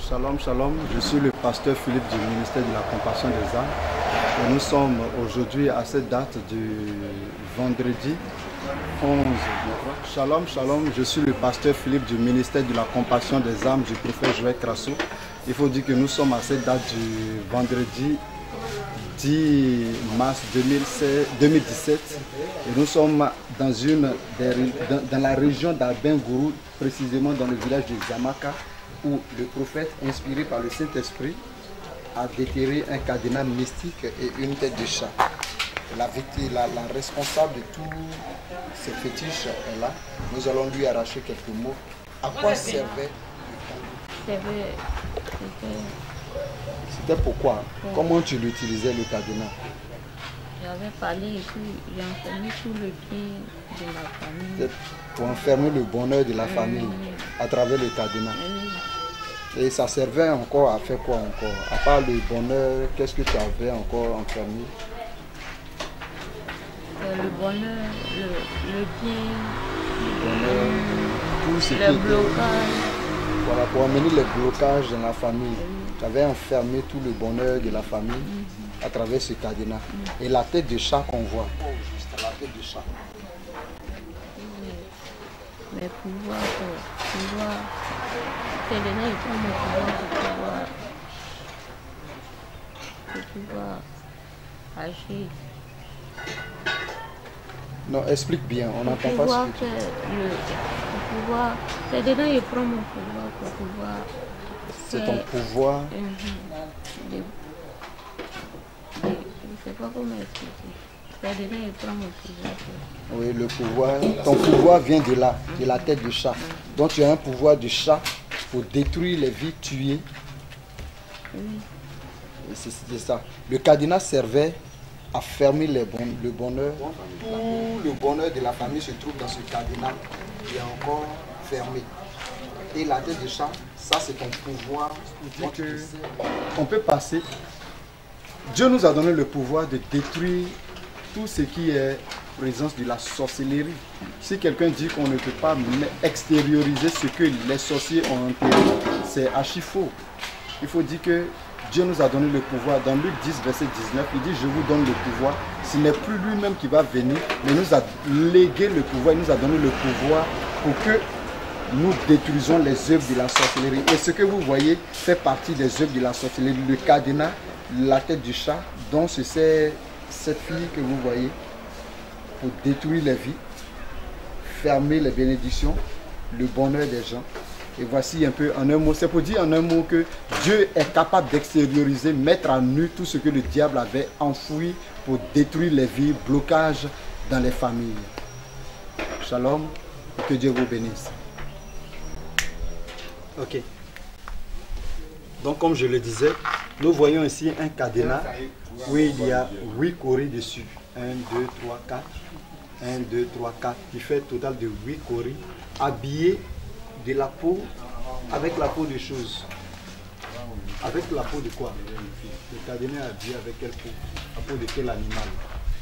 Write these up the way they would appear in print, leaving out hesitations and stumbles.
Shalom, shalom. Je suis le pasteur Philippe du ministère de la Compassion des âmes. Et nous sommes aujourd'hui à cette date du vendredi 11. Shalom, shalom. Je suis le pasteur Philippe du ministère de la Compassion des âmes du prophète Joël Crasso. Il faut dire que nous sommes à cette date du vendredi 10 mars 2017 et nous sommes dans la région d'Abengourou, précisément dans le village de Zamaka, où le prophète, inspiré par le Saint-Esprit, a déterré un cadenas mystique et une tête de chat. La responsable de tous ces fétiches est là. Nous allons lui arracher quelques mots. À quoi servait le cadenas? C'était pourquoi? Comment tu l'utilisais, le cadenas? J'avais parlé et puis j'ai enfermé tout le bien de la famille. Pour enfermer le bonheur de la famille à travers le cadenas. Et ça servait encore à faire quoi encore? À part le bonheur, qu'est-ce que tu avais encore enfermé? Le bonheur, le bien, le bonheur, tout ce le blocage. Voilà, pour amener les blocages dans la famille. Tu avais enfermé tout le bonheur de la famille à travers ce cadenas. Et la tête de chat qu'on voit. Oh, juste la tête de chat. Mais pouvoir, cadenas est pas mon pouvoir agir. Non, explique bien, on n'entend pas ce que tu dis. Le pouvoir, cadenas il prend mon pouvoir pour pouvoir. C'est ton pouvoir. Je ne sais pas comment expliquer. Cadenas il prend mon pouvoir. Oui, le pouvoir. Ton pouvoir vient de là, de la tête du chat. Donc tu as un pouvoir de chat pour détruire les vies, tuer. Oui. C'est ça. Le cadenas servait à fermer le bonheur. Tout le bonheur de la famille se trouve dans ce cadenas qui est encore fermé. Et la tête de chat, ça c'est ton pouvoir. On peut passer. Dieu nous a donné le pouvoir de détruire tout ce qui est présence de la sorcellerie. Si quelqu'un dit qu'on ne peut pas extérioriser ce que les sorciers ont enterré, c'est archi faux. Il faut dire que Dieu nous a donné le pouvoir. Dans Luc 10, verset 19, il dit « Je vous donne le pouvoir ». Ce n'est plus lui-même qui va venir, mais il nous a légué le pouvoir. Il nous a donné le pouvoir pour que nous détruisons les œuvres de la sorcellerie. Et ce que vous voyez fait partie des œuvres de la sorcellerie. Le cadenas, la tête du chat, dont c'est cette fille que vous voyez, pour détruire les vies, fermer les bénédictions, le bonheur des gens. Et voici un peu en un mot, c'est pour dire en un mot que Dieu est capable d'extérioriser, mettre à nu tout ce que le diable avait enfoui pour détruire les vies, blocage dans les familles. Shalom, et que Dieu vous bénisse. Ok. Donc comme je le disais, nous voyons ici un cadenas où il y a 8 coris dessus. 1, 2, 3, 4. 1, 2, 3, 4. Qui fait un total de 8 coris habillés de la peau, avec la peau de choses. Avec la peau de quoi? Le cadenas est habillé avec quelle peau? La peau de quel animal?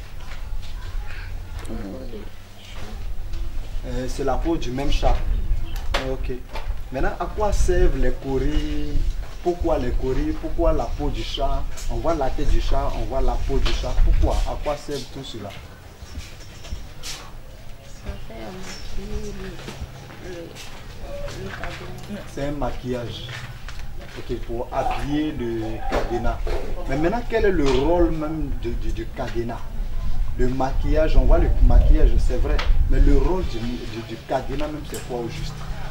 C'est la peau du même chat. Ok. Maintenant, à quoi servent les coris? Pourquoi les coris? Pourquoi la peau du chat? On voit la tête du chat, on voit la peau du chat. Pourquoi? À quoi servent tout cela? Ça fait c'est un maquillage. Ok, pour habiller le cadenas. Mais maintenant, quel est le rôle même du cadenas? Le maquillage, on voit le maquillage, c'est vrai. Mais le rôle du cadenas même, c'est quoi au juste?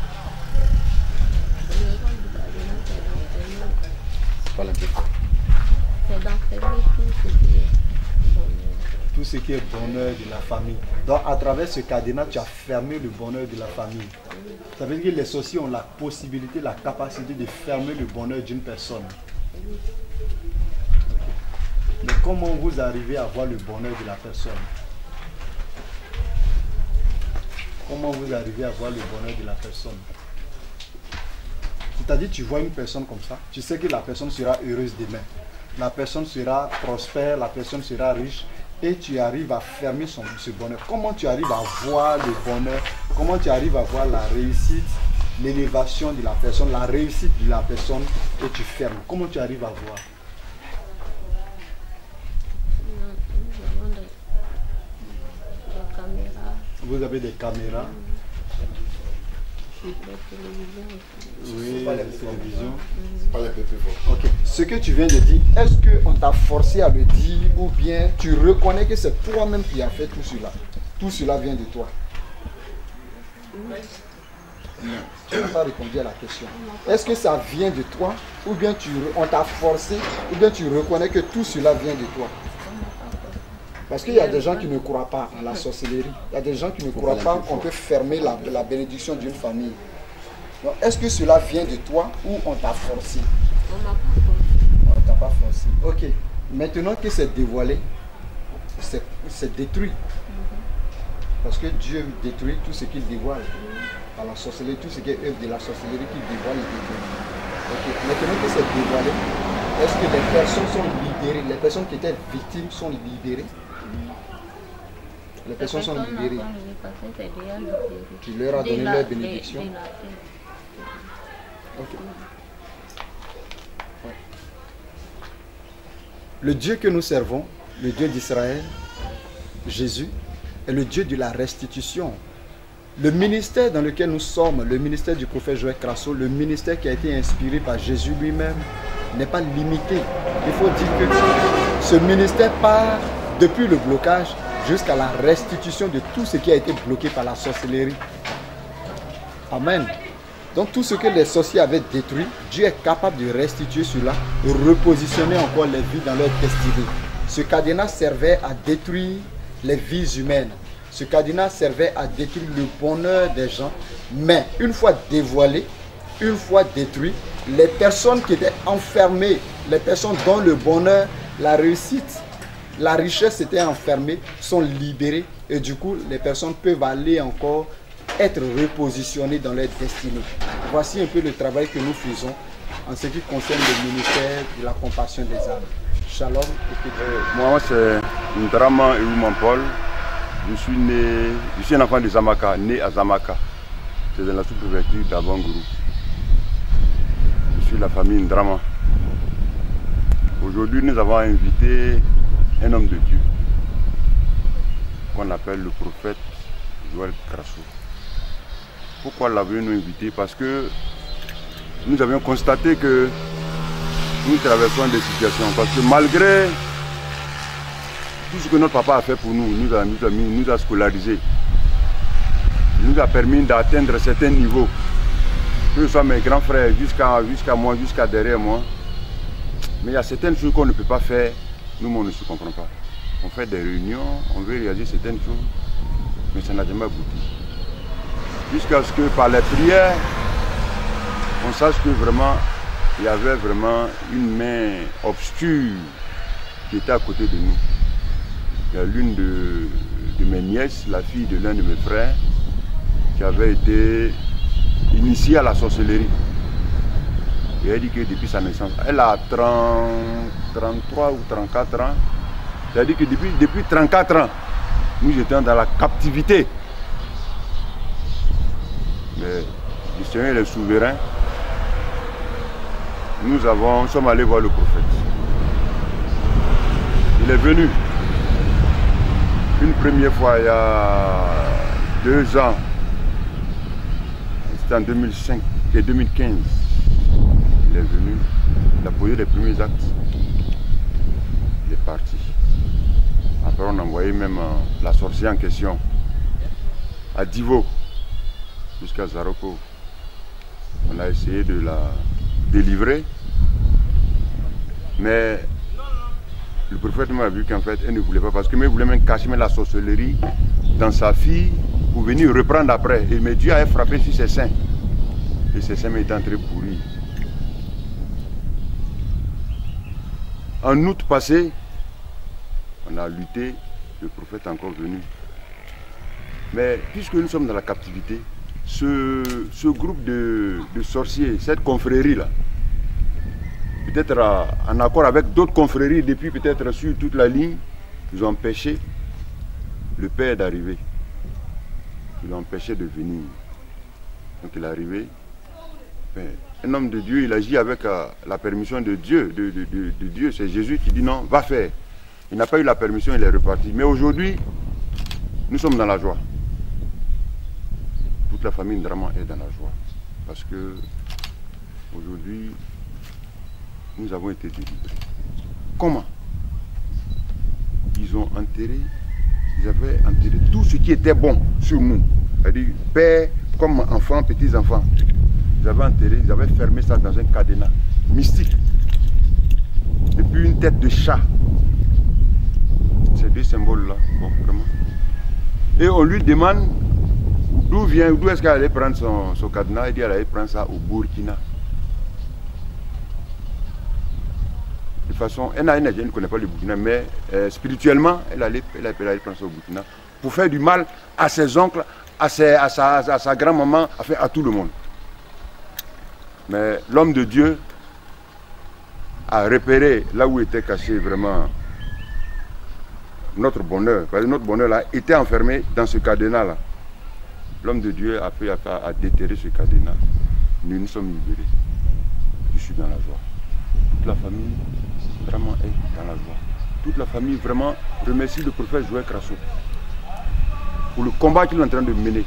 C'est d'enfermer tout ce qui est bonheur de la famille. Donc à travers ce cadenas, tu as fermé le bonheur de la famille. Ça veut dire que les sorciers ont la possibilité, la capacité de fermer le bonheur d'une personne. Mais comment vous arrivez à voir le bonheur de la personne? Comment vous arrivez à voir le bonheur de la personne? C'est-à-dire, tu vois une personne comme ça, tu sais que la personne sera heureuse demain. La personne sera prospère, la personne sera riche. Et tu arrives à fermer ce bonheur. Comment tu arrives à voir le bonheur? Comment tu arrives à voir la réussite l'élévation de la personne, la réussite de la personne, et tu fermes. Comment tu arrives à voir? Nous avons des caméras, Vous avez des caméras? des télévisions aussi. Oui, pas la les télévision. C'est pas les peu plus fort. Ok. Ce que tu viens de dire, est-ce qu'on t'a forcé à le dire ou bien tu reconnais que c'est toi-même qui as fait tout cela? Tout cela vient de toi. Non, tu n'as pas répondu à la question. Est-ce que ça vient de toi ou bien on t'a forcé ou bien tu reconnais que tout cela vient de toi? Parce qu'il y a des gens qui ne croient pas à la sorcellerie. Il y a des gens qui ne croient pas qu'on peut fermer la bénédiction d'une famille. Donc, est-ce que cela vient de toi ou on t'a forcé? On m'a pas compris. On t'a pas forcé. Ok. Maintenant que c'est dévoilé, c'est détruit. Parce que Dieu détruit tout ce qu'il dévoile. Par la sorcellerie, tout ce qui est œuvre de la sorcellerie qu'il dévoile, il détruit. Ok. Maintenant que c'est dévoilé, est-ce que les personnes sont libérées? Les personnes qui étaient victimes sont libérées? Les personnes sont libérées. Tu leur as donné leur bénédiction. Okay. Ouais. Le Dieu que nous servons, le Dieu d'Israël, Jésus, est le Dieu de la restitution. Le ministère dans lequel nous sommes, le ministère du prophète Joël Crasso, le ministère qui a été inspiré par Jésus lui-même, n'est pas limité. Il faut dire que ce ministère part depuis le blocage jusqu'à la restitution de tout ce qui a été bloqué par la sorcellerie. Amen. Donc tout ce que les sorciers avaient détruit, Dieu est capable de restituer cela, de repositionner encore les vies dans leur destinée. Ce cadenas servait à détruire les vies humaines. Ce cadenas servait à détruire le bonheur des gens. Mais une fois dévoilé, une fois détruit, les personnes qui étaient enfermées, les personnes dont le bonheur, la réussite, la richesse était enfermée, sont libérées. Et du coup, les personnes peuvent aller encore être repositionnées dans leur destinée. Voici un peu le travail que nous faisons en ce qui concerne le ministère de la compassion des âmes. Shalom. Moi, c'est Ndrama Eouman Paul. Je suis un enfant de Zamaka, né à Zamaka. C'est dans la sous-préfecture d'Abangourou. Je suis la famille Ndrama. Aujourd'hui, nous avons invité un homme de Dieu qu'on appelle le prophète Joël Crasso. Pourquoi l'avons-nous invité? Parce que nous avions constaté que nous traversons des situations. Parce que malgré tout ce que notre papa a fait pour nous, nous a scolarisés, nous a permis d'atteindre certains niveaux. Que ce soit mes grands frères, jusqu'à moi, jusqu'à derrière moi. Mais il y a certaines choses qu'on ne peut pas faire, nous on ne se comprend pas. On fait des réunions, on veut réaliser certaines choses, mais ça n'a jamais abouti. Jusqu'à ce que par les prières, on sache que vraiment, il y avait vraiment une main obscure qui était à côté de nous. Il y a l'une de mes nièces, la fille de l'un de mes frères, qui avait été initiée à la sorcellerie. Et elle dit que depuis sa naissance, elle a 33 ou 34 ans. C'est-à-dire que depuis 34 ans, nous étions dans la captivité. Mais le Seigneur est souverain. Nous sommes allés voir le prophète. Il est venu une première fois il y a 2 ans. C'était en 2005 et 2015. Il est venu, il a posé les premiers actes. Il est parti. Après on a envoyé même la sorcière en question à Divo jusqu'à Zaroko. On a essayé de la délivrer, mais le prophète m'a vu qu'en fait elle ne voulait pas, parce qu'il voulait même cacher la sorcellerie dans sa fille pour venir reprendre après. Mais Dieu a frappé sur ses seins et ses seins étaient en train de pourrir. En août passé, on a lutté, le prophète est encore venu. Mais puisque nous sommes dans la captivité, ce groupe de sorciers, cette confrérie-là, peut-être en accord avec d'autres confréries depuis peut-être sur toute la ligne, ils ont empêché le père d'arriver. Ils l'ont empêché de venir. Donc il est arrivé, Un homme de Dieu, il agit avec la permission de Dieu. De Dieu. C'est Jésus qui dit non, va faire. Il n'a pas eu la permission, il est reparti. Mais aujourd'hui, nous sommes dans la joie. Toute la famille Ndraman est dans la joie. Parce que aujourd'hui, nous avons été délivrés. Comment? Ils avaient enterré tout ce qui était bon sur nous. C'est-à-dire père comme enfants, petits-enfants. Ils avaient enterré, ils avaient fermé ça dans un cadenas mystique. Et puis une tête de chat. Ces deux symboles-là, bon, vraiment. Et on lui demande d'où est-ce qu'elle allait prendre son cadenas. Il dit qu'elle allait prendre ça au Burkina. De façon, elle ne connaît pas le Burkina, mais spirituellement, elle allait prendre ça au Burkina pour faire du mal à ses oncles, à sa grand-maman, enfin à tout le monde. Mais l'homme de Dieu a repéré là où était caché vraiment notre bonheur. Parce que notre bonheur là était enfermé dans ce cadenas-là. L'homme de Dieu a fait à déterrer ce cadenas. Nous sommes libérés. Je suis dans la joie. Toute la famille vraiment est dans la joie. Toute la famille vraiment remercie le prophète Joël Crasso pour le combat qu'il est en train de mener.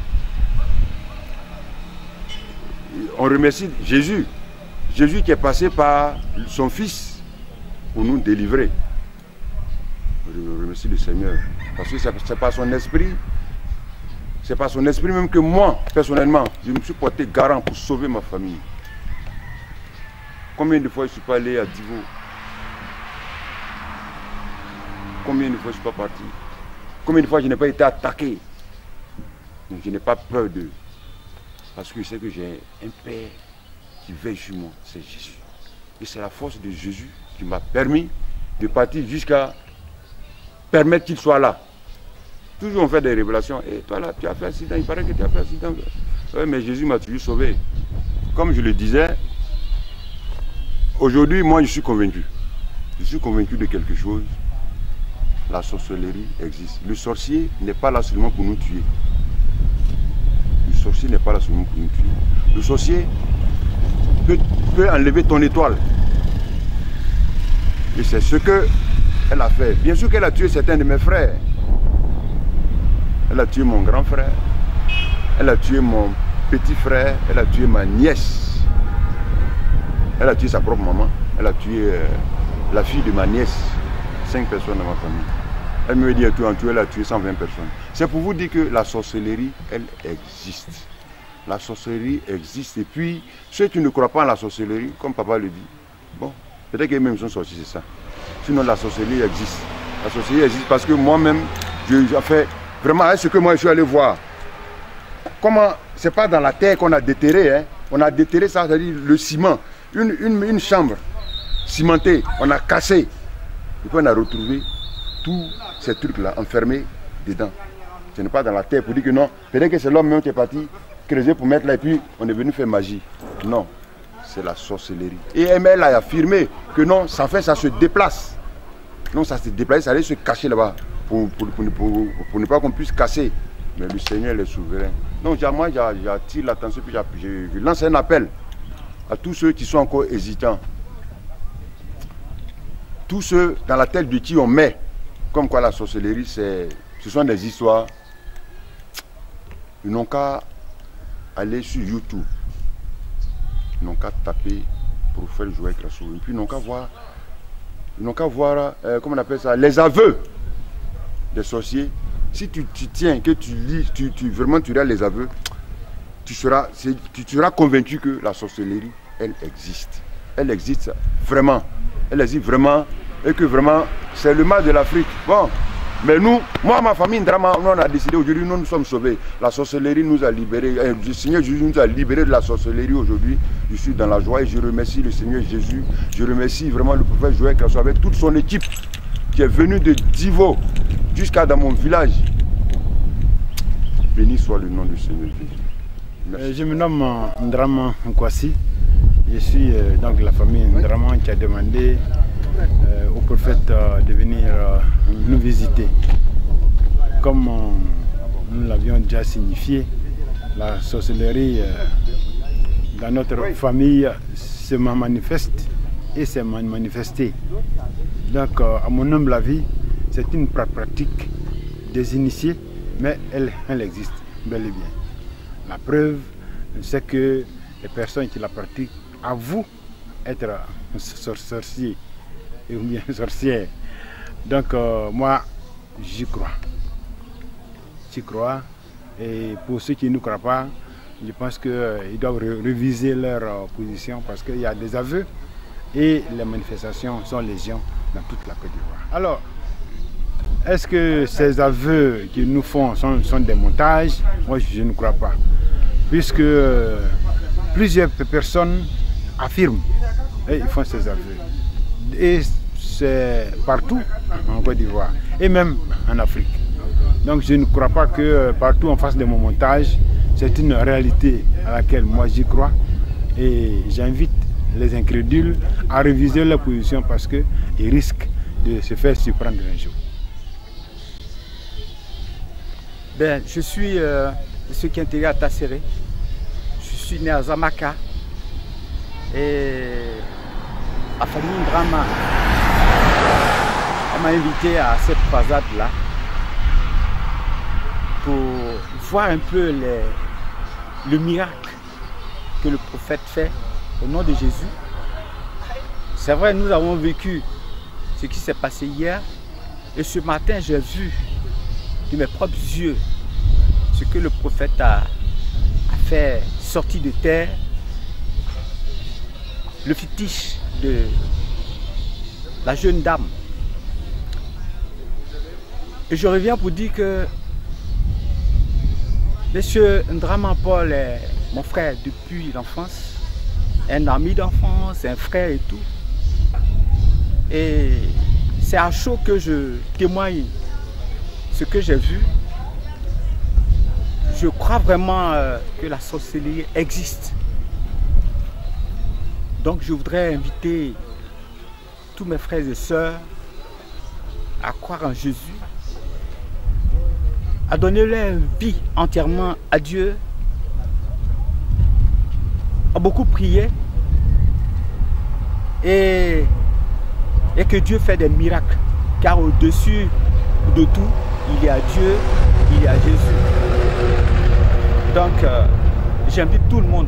On remercie Jésus. Jésus qui est passé par son fils pour nous délivrer. Je remercie le Seigneur. Parce que c'est par son esprit. C'est par son esprit même que moi, personnellement, je me suis porté garant pour sauver ma famille. Combien de fois je ne suis pas allé à Divo? Combien de fois je ne suis pas parti? Combien de fois je n'ai pas été attaqué? Donc je n'ai pas peur d'eux. Parce que je sais que j'ai un Père qui veille sur moi, c'est Jésus. Et c'est la force de Jésus qui m'a permis de partir jusqu'à permettre qu'il soit là. Toujours on fait des révélations. Et toi là, tu as fait accident, il paraît que tu as fait accident. Oui, mais Jésus m'a toujours sauvé. Comme je le disais, aujourd'hui, moi je suis convaincu. Je suis convaincu de quelque chose. La sorcellerie existe. Le sorcier n'est pas là seulement pour nous tuer. Le sorcier n'est pas là seulement pour nous tuer. Le sorcier peut enlever ton étoile. Et c'est ce qu'elle a fait. Bien sûr qu'elle a tué certains de mes frères. Elle a tué mon grand frère. Elle a tué mon petit frère. Elle a tué ma nièce. Elle a tué sa propre maman. Elle a tué la fille de ma nièce. 5 personnes dans ma famille. Elle me dit tout en tout, elle a tué 120 personnes. C'est pour vous dire que la sorcellerie, elle existe. La sorcellerie existe. Et puis, ceux qui ne croient pas en la sorcellerie, comme papa le dit, bon, peut-être qu'ils même sont sortis, c'est ça. Sinon, la sorcellerie existe. La sorcellerie existe parce que moi-même, j'ai fait vraiment ce que moi je suis allé voir. Comment, c'est pas dans la terre qu'on a déterré, hein. On a déterré ça, c'est-à-dire le ciment. Une chambre cimentée, on a cassé. Et puis on a retrouvé tous ces trucs-là enfermés dedans. Ce n'est pas dans la terre pour dire que non. Peut-être que c'est l'homme même qui est parti creuser pour mettre là et puis on est venu faire magie. Non, c'est la sorcellerie. Et elle a affirmé que non, ça se déplace. Non, ça se déplace, ça allait se cacher là-bas pour ne pas qu'on puisse casser. Mais le Seigneur est souverain. Donc moi j'attire l'attention puis je lance un appel à tous ceux qui sont encore hésitants. Tous ceux dans la tête de qui on met, comme quoi la sorcellerie, ce sont des histoires. Ils n'ont qu'à aller sur YouTube. Ils n'ont qu'à taper prophète Joël Crasso. Et puis ils n'ont qu'à voir, comment on appelle ça, les aveux des sorciers. Si tu tiens, que tu lis, vraiment tu regardes les aveux, tu seras convaincu que la sorcellerie, elle existe. Elle existe vraiment. Elle existe vraiment. Et que vraiment, c'est le mal de l'Afrique. Bon, mais nous, moi, ma famille, Ndraman, on a décidé aujourd'hui, nous sommes sauvés. La sorcellerie nous a libérés. Le Seigneur Jésus nous a libérés de la sorcellerie aujourd'hui. Je suis dans la joie et je remercie le Seigneur Jésus. Je remercie vraiment le prophète Joël Crasso avec toute son équipe qui est venue de Divo jusqu'à dans mon village. Béni soit le nom du Seigneur Jésus. Je me nomme Ndraman Nkwasi. Je suis donc de la famille Ndraman qui a demandé au prophète de venir nous visiter. Comme nous l'avions déjà signifié, la sorcellerie dans notre famille se manifeste et s'est manifesté. Donc, à mon humble avis, c'est une pratique des initiés, mais elle existe bel et bien. La preuve, c'est que les personnes qui la pratiquent avouent être sorciers ou bien sorcières. Donc, moi, j'y crois. J'y crois. Et pour ceux qui ne croient pas, je pense qu'ils doivent réviser leur position parce qu'il y a des aveux et les manifestations sont légion dans toute la Côte d'Ivoire. Alors, est-ce que ces aveux qu'ils nous font sont des montages? Moi, je ne crois pas. Puisque plusieurs personnes affirment et ils font ces aveux. Et c'est partout en Côte d'Ivoire et même en Afrique. Donc je ne crois pas que partout on fasse des montages. C'est une réalité à laquelle moi j'y crois. Et j'invite les incrédules à réviser leur position parce qu'ils risquent de se faire surprendre un jour. Ben, je suis ceux qui intégré à Tasséré. Je suis né à Zamaka. Et la famille Ndrama m'a invité à cette croisade-là pour voir un peu le miracle que le prophète fait au nom de Jésus. C'est vrai, nous avons vécu ce qui s'est passé hier et ce matin j'ai vu de mes propres yeux ce que le prophète a fait sortir de terre, le fétiche de la jeune dame. Et je reviens pour dire que Monsieur Ndraman Paul est mon frère depuis l'enfance, un ami d'enfance, un frère et tout. Et c'est à chaud que je témoigne ce que j'ai vu. Je crois vraiment que la sorcellerie existe. Donc je voudrais inviter tous mes frères et sœurs à croire en Jésus, à donner leur vie entièrement à Dieu, à beaucoup prier et que Dieu fait des miracles. Car au-dessus de tout, il y a Dieu, il y a Jésus. Donc, j'invite tout le monde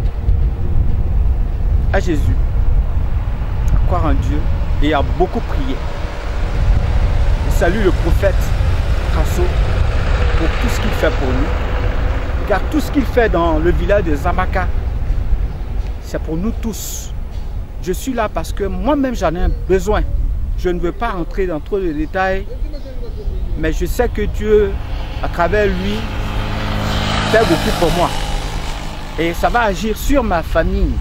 à Jésus, à croire en Dieu et à beaucoup prier. Je salue le prophète Krasso pour tout ce qu'il fait pour nous. Car tout ce qu'il fait dans le village de Zamaka, c'est pour nous tous. Je suis là parce que moi-même j'en ai besoin. Je ne veux pas entrer dans trop de détails, mais je sais que Dieu, à travers lui, fait beaucoup pour moi. Et ça va agir sur ma famille.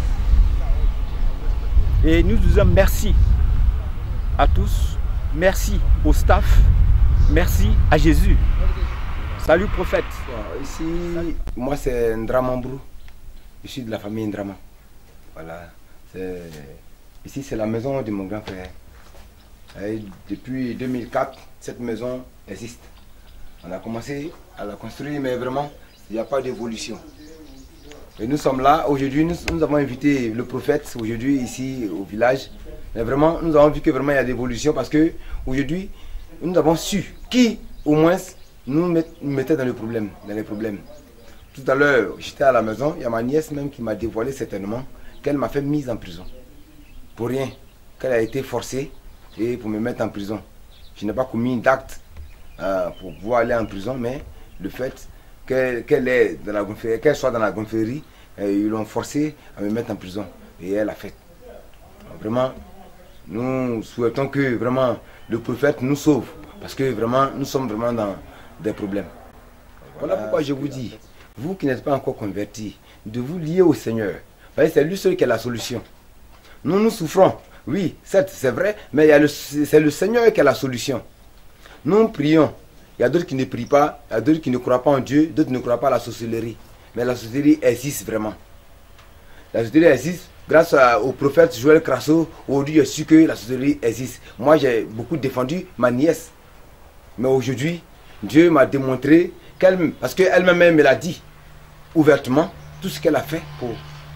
Et nous disons merci à tous, merci au staff, merci à Jésus. Salut prophète. Ici, moi c'est Ndraman Brou, je suis de la famille Ndraman. Voilà. Ici c'est la maison de mon grand frère. Et depuis 2004, cette maison existe. On a commencé à la construire, mais vraiment, il n'y a pas d'évolution. Et nous sommes là, aujourd'hui, nous avons invité le prophète, aujourd'hui, ici, au village. Mais vraiment, nous avons vu que vraiment il y a d'évolution parce que aujourd'hui, nous avons su qui, au moins, nous mettait dans les problèmes. Tout à l'heure, j'étais à la maison, il y a ma nièce même qui m'a dévoilé certainement qu'elle m'a fait mise en prison. Pour rien, qu'elle a été forcée et pour me mettre en prison. Je n'ai pas commis d'acte pour pouvoir aller en prison, mais le fait qu'elle soit dans la gonflerie, ils l'ont forcée à me mettre en prison. Et elle a fait. Vraiment, nous souhaitons que vraiment le prophète nous sauve. Parce que vraiment, nous sommes vraiment dans des problèmes. Voilà pourquoi je vous dis, vous qui n'êtes pas encore convertis, de vous lier au Seigneur. C'est lui seul qui a la solution. Nous souffrons. Oui, certes, c'est vrai, mais c'est le Seigneur qui a la solution. Nous prions. Il y a d'autres qui ne prient pas, il y a d'autres qui ne croient pas en Dieu, d'autres ne croient pas à la sorcellerie. Mais la sorcellerie existe vraiment. La sorcellerie existe grâce au prophète Joël Krasso. Aujourd'hui, j'ai su que la sorcellerie existe. Moi, j'ai beaucoup défendu ma nièce. Mais aujourd'hui, Dieu m'a démontré parce qu'elle-même me l'a dit ouvertement, tout ce qu'elle a fait pour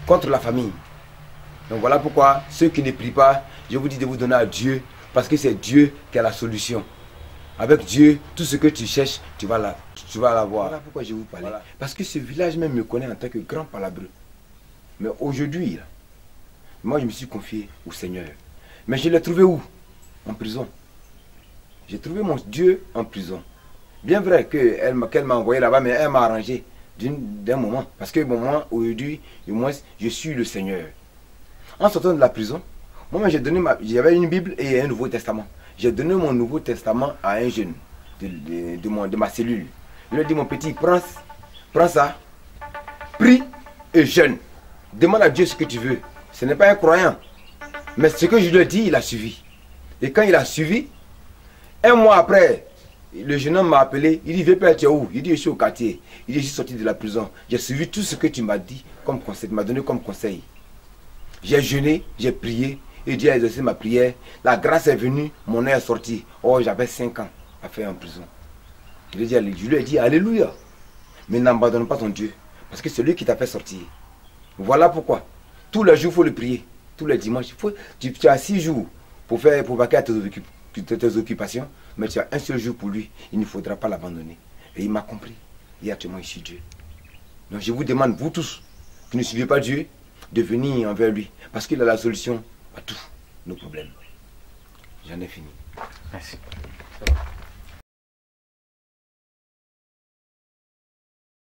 contre la famille. Donc voilà pourquoi ceux qui ne prient pas, je vous dis de vous donner à Dieu, parce que c'est Dieu qui a la solution. Avec Dieu, tout ce que tu cherches, tu vas l'avoir. Voilà pourquoi je vous parle. Voilà. Parce que ce village même me connaît en tant que grand palabreux. Mais aujourd'hui, moi je me suis confié au Seigneur. Mais je l'ai trouvé où? En prison. J'ai trouvé mon Dieu en prison. Bien vrai qu'elle m'a envoyé là-bas, mais elle m'a arrangé d'un moment. Parce que bon, moi, aujourd'hui, au moins, je suis le Seigneur. En sortant de la prison, moi j'avais une Bible et un Nouveau Testament. J'ai donné mon Nouveau Testament à un jeune de ma cellule. Je lui ai dit, mon petit, prends ça, prie et jeûne. Demande à Dieu ce que tu veux. Ce n'est pas un croyant. Mais ce que je lui ai dit, il a suivi. Et quand il a suivi, un mois après, le jeune homme m'a appelé. Il dit, viens père, tu es où? Il dit, je suis au quartier. Il dit, je suis sorti de la prison. J'ai suivi tout ce que tu m'as dit comme conseil, tu m'as donné comme conseil. J'ai jeûné, j'ai prié. Et Dieu a exaucé ma prière. La grâce est venue, mon nez est sorti. Oh, j'avais 5 ans à faire en prison. Je lui ai dit, alléluia. Mais n'abandonne pas ton Dieu. Parce que c'est lui qui t'a fait sortir. Voilà pourquoi. Tous les jours, il faut le prier. Tous les dimanches. Tu as 6 jours pour vaquer à tes occupations. Mais tu as un seul jour pour lui. Il ne faudra pas l'abandonner. Et il m'a compris. Et actuellement, je suis Dieu. Donc je vous demande, vous tous, qui ne suivez pas Dieu, de venir envers lui. Parce qu'il a la solution à tous nos problèmes. J'en ai fini. Merci. Ça va.